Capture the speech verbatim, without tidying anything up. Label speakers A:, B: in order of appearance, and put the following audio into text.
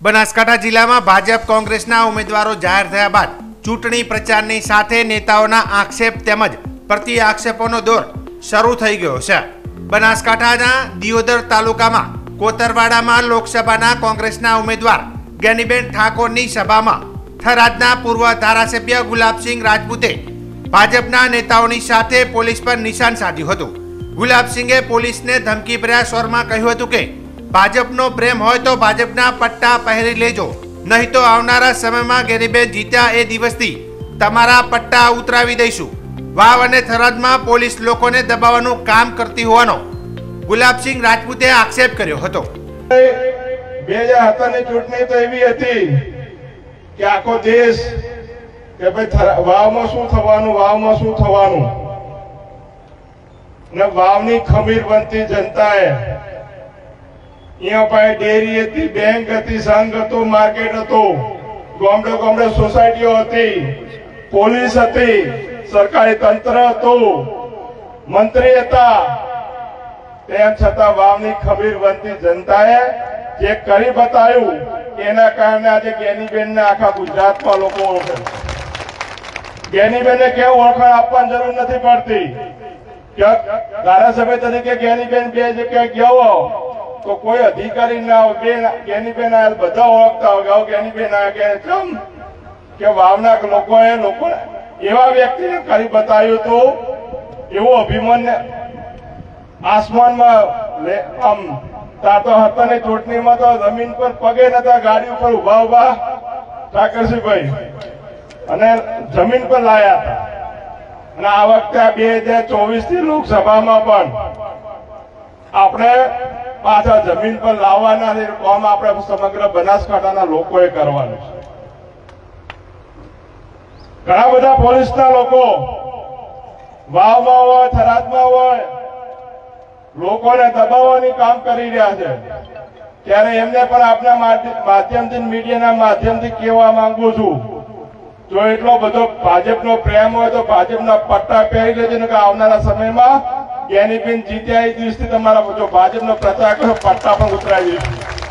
A: બનાસકાંઠા જિલ્લામાં ભાજપ કોંગ્રેસના ઉમેદવારો જાહેર થયા બાદ ચૂંટણી પ્રચારની સાથે નેતાઓના આક્ષેપ તેમજ પ્રતિ આક્ષેપોનો દોર શરૂ થઈ ગયો છે। બનાસકાંઠાના દિયોદર તાલુકામાં કોતરવાડામાં લોકસભાના કોંગ્રેસના ઉમેદવાર જ્ઞાનીબેન ઠાકોરની સભામાં થરાદના પૂર્વ ધારાસભ્ય ગુલાબસિંહ રાજપૂતે ભાજપના નેતાઓની સાથે પોલીસ પર નિશાન સાધ્યું હતું। ગુલાબસિંહે પોલીસને ધમકીભર્યા સ્વરમાં કહ્યું હતું કે ભાજપનો પ્રેમ હોય તો ભાજપના પટ્ટા પહેરી લેજો, નહીં તો આવનારા સમયમાં જ્ઞાનીબેન જીત્યા એ દિવસથી તમારા પટ્ટા ઉતરાવી દઈશું। વાવ અને થરાદમાં પોલીસ લોકોને દબાવવાનું કામ કરતી હોવાનો ગુલાબસિંહ રાજપૂતે આક્ષેપ કર્યો હતો।
B: બે હજાર સત્તર ની ચૂંટણી તો એવી હતી કે આખો દેશ કે ભાઈ વાવમાં શું થવાનું વાવમાં શું થવાનું ને વાવની ખમીર બનતી જનતાએ અહીંયા પાસે ડેરી હતી, બેંક હતી, સંઘ હતો, માર્કેટ હતો, ગામડે ગામડે સોસાયટીઓ હતી, પોલીસ હતી, સરકારી તંત્ર હતું, મંત્રી હતા, તેમ છતાં વાવની ખમીર બનતી જનતાએ જે કરી બતાવ્યું એના કારણે આજે જ્ઞાનીબેન ને આખા ગુજરાતમાં લોકો ઓળખે। જ્ઞાનીબેનને કેવું ઓળખાણ આપવાની જરૂર નથી પડતી કે ધારાસભ્ય તરીકે જ્ઞાનીબેન બે જગ્યાએ ગયો તો કોઈ અધિકારી ના હોય, જ્ઞાનીબેન આ બધા ઓળખતા હોય જ્ઞાનીબેન આ કેમ કે વાવના લોકોએ લોકો એવા વ્યક્તિને કરી બતાવ્યું હતું એવું અભિમાન આસમાનમાં આમ તાતો હતાની ચૂંટણીમાં તો જમીન પર પગે નતા, ગાડી ઉપર ઉભા ઉભા ઠાકરસિંહભાઈ અને જમીન પર લાયા હતા। અને આ વખતે આ બે હજાર ચોવીસ ની લોકસભામાં પણ આપણે પાછા જમીન પર લાવવાના કામ આપણે સમગ્ર બનાસકાંઠાના લોકોએ કરવાનું છે। ઘણા બધા પોલીસના લોકો વાવમાં હોય, થરાદમાં હોય, લોકોને દબાવવાની કામ કરી રહ્યા છે। ત્યારે એમને પણ આપના માધ્યમથી, મીડિયાના માધ્યમથી કહેવા માંગુ છું, જો એટલો બધો ભાજપનો પ્રેમ હોય તો ભાજપના પટ્ટા પહેરી લેજો ને કે આવનારા સમયમાં જ્ઞાનીબેન જીત્યા એ દિવસથી તમારા જો ભાજપનો પ્રચાર કરો પટ્ટા પણ ઉતરાવી દઈશું।